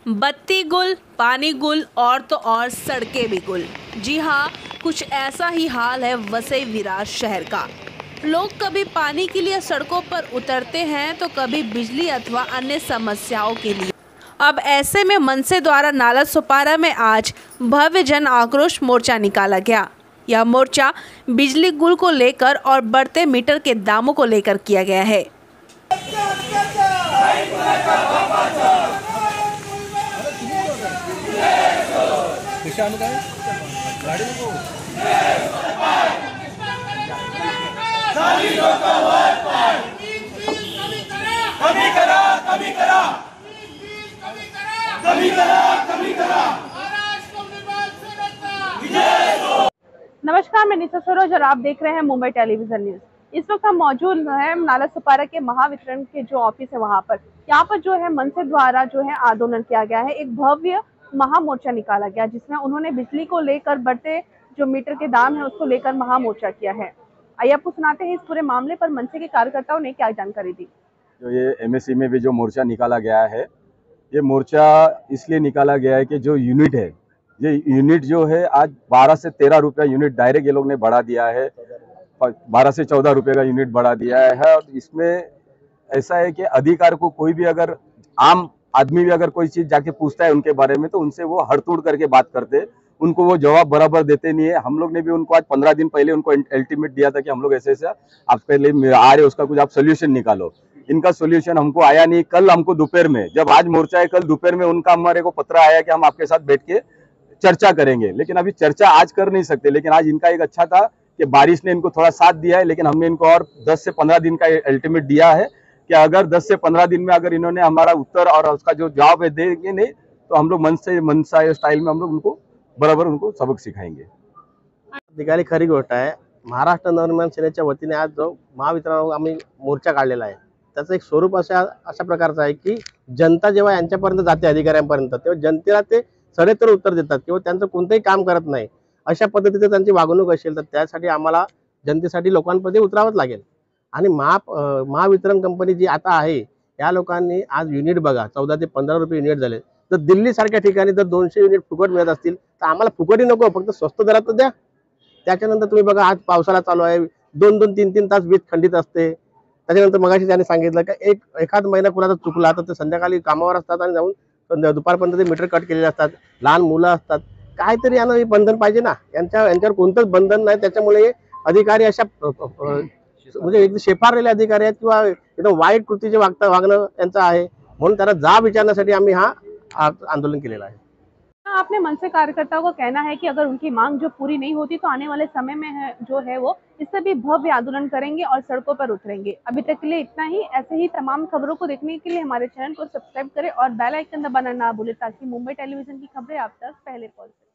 बत्ती गुल, पानी गुल और तो और सड़कें भी गुल। जी हाँ, कुछ ऐसा ही हाल है वसई विरार शहर का। लोग कभी पानी के लिए सड़कों पर उतरते हैं तो कभी बिजली अथवा अन्य समस्याओं के लिए। अब ऐसे में मनसे द्वारा नाला सुपारा में आज भव्य जन आक्रोश मोर्चा निकाला गया। यह मोर्चा बिजली गुल को लेकर और बढ़ते मीटर के दामों को लेकर किया गया है। नमस्कार, मैं निशा सरोज और आप देख रहे हैं मुंबई टेलीविजन न्यूज। इस वक्त हम मौजूद हैं नाला सुपारा के महावितरण के जो ऑफिस है वहां पर। यहाँ पर जो है मनसे द्वारा जो है आंदोलन किया गया है, एक भव्य महामोर्चा निकाला गया जिसमें उन्होंने बिजली को लेकर बढ़ते जो मीटर के दाम है उसको लेकर महामोर्चा किया है। आइए आपको सुनाते हैं इस पूरे मामले पर मनसे के कार्यकर्ताओं ने क्या जानकारी दी। जो ये एमएससी में भी जो मोर्चा निकाला गया है, ये मोर्चा इसलिए निकाला गया है कि जो यूनिट है, ये यूनिट जो है आज 12 से 13 रुपया यूनिट डायरेक्ट ये लोग ने बढ़ा दिया है। 12 से 14 रुपये का यूनिट बढ़ा दिया है। और इसमें ऐसा है कि अधिकार को कोई भी अगर आम आदमी भी अगर कोई चीज जाके पूछता है उनके बारे में तो उनसे वो हड़तोड़ करके बात करते, उनको वो जवाब बराबर देते नहीं है। हम लोग ने भी उनको आज 15 दिन पहले उनको अल्टीमेट दिया था कि हम लोग ऐसे ऐसे आपके लिए आ रहे, उसका कुछ आप सोल्यूशन निकालो। इनका सोल्यूशन हमको आया नहीं। कल हमको दोपहर में, जब आज मोर्चा है, कल दोपहर में उनका हमारे को पत्र आया कि हम आपके साथ बैठ के चर्चा करेंगे, लेकिन अभी चर्चा आज कर नहीं सकते। लेकिन आज इनका एक अच्छा था कि बारिश ने इनको थोड़ा साथ दिया है, लेकिन हमने इनको और 10 से 15 दिन का अल्टीमेट दिया है कि अगर 10 से 15 दिन में अगर इन्होंने हमारा उत्तर और उसका जो जवाब है देंगे नहीं तो हम लोग मनसा स्टाईल में हम लोग उनको बराबर उनको सबक सिखाएंगे। निघाली खरी गोष्ट आहे। महाराष्ट्र नवनिर्माण सेनेच्या वतीने आज जो महावितरण आम्ही मोर्चा काढलेला आहे, त्याचं एक स्वरूप अशा प्रकारचं आहे की जनता जेव्हा यांच्यापर्यंत जाते अधिकाऱ्यांपर्यंत, तेव्हा जनतेला ते सडेतोड उत्तर देतात किंवा त्यांचं कोणतंही काम करत नाही। अशा पद्धतीने त्यांची वागणूक असेल तर त्यासाठी आम्हाला जनतेसाठी लोकांमध्ये उतरावंच लागेल। आणि महावितरण कंपनी जी आता आहे, या लोकांनी आज युनिट बघा 14 ते 15 रुपये युनिट झाले। तर दिल्ली सारख्या ठिकाणी जर 200 युनिट फुकट मिळत असतील तर आम्हाला फुकटी नको, फक्त स्वस्त दरात तर द्या। त्याच्यानंतर तुम्ही बघा आज पावसाळा चालू आहे, 2-2, 3-3 तास वीज खंडित असते। त्याच्यानंतर मगाशी त्यांनी सांगितलं की एखाद महिना कुणाचा चुकला तर ते संध्याकाळी कामावर असतात आणि जाऊन दुपारपर्यंत ते मीटर कट केलेले असतात, लहान मुलं असतात। काहीतरी यांना हे बंधन पाहिजे ना, यांच्यावर कोणतंच बंधन नाही। त्याच्यामुळे अधिकारी अशा म्हणजे एकदम शेफारलेले अधिकारी आहेत किंवा एकदम वाईट कृतीचे वागणं यांचं आहे, म्हणून त्याला जाब विचारण्यासाठी आम्ही हा आंदोलन केलेला आहे। आपने मनसे कार्यकर्ताओं का कहना है कि अगर उनकी मांग जो पूरी नहीं होती तो आने वाले समय में जो है वो इससे भी भव्य आंदोलन करेंगे और सड़कों पर उतरेंगे। अभी तक के लिए इतना ही। ऐसे ही तमाम खबरों को देखने के लिए हमारे चैनल को सब्सक्राइब करें और बेल आइकन दबाना ना भूलें ताकि मुंबई टेलीविजन की खबरें आप तक पहले पहुंचे।